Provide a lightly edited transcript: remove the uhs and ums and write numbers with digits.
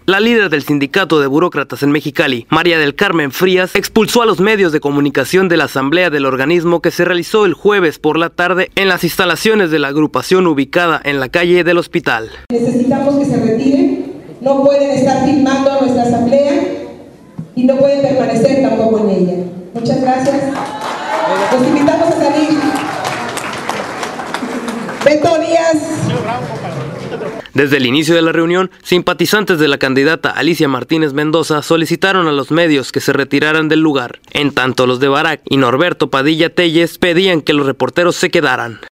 La líder del sindicato de burócratas en Mexicali, María del Carmen Frías, expulsó a los medios de comunicación de la asamblea del organismo que se realizó el jueves por la tarde en las instalaciones de la agrupación ubicada en la calle del Hospital. Necesitamos que se retiren, no pueden estar filmando nuestra asamblea y no pueden permanecer tampoco en ella. Muchas gracias. Los invitamos a salir. Beto Díaz. Desde el inicio de la reunión, simpatizantes de la candidata Alicia Martínez Mendoza solicitaron a los medios que se retiraran del lugar. En tanto, los de Barak y Norberto Padilla Telles pedían que los reporteros se quedaran.